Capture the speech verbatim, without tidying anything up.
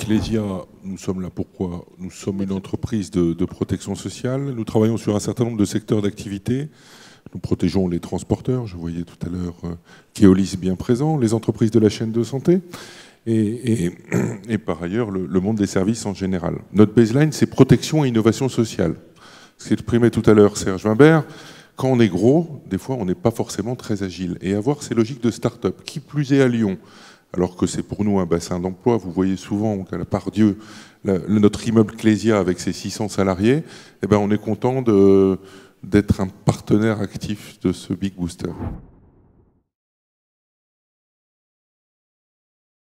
Clésia, nous sommes là pourquoi? Nous sommes une entreprise de, de protection sociale. Nous travaillons sur un certain nombre de secteurs d'activité. Nous protégeons les transporteurs, je voyais tout à l'heure euh, Keolis bien présent, les entreprises de la chaîne de santé et, et, et par ailleurs le, le monde des services en général. Notre baseline, c'est protection et innovation sociale. Ce qu'exprimait tout à l'heure Serge Wimbert, quand on est gros, des fois on n'est pas forcément très agile. Et avoir ces logiques de start-up, qui plus est à Lyon, alors que c'est pour nous un bassin d'emploi. Vous voyez souvent qu'à la part Dieu, la, notre immeuble Clésia avec ses six cents salariés, eh ben on est content de, d'être un partenaire actif de ce Big Booster.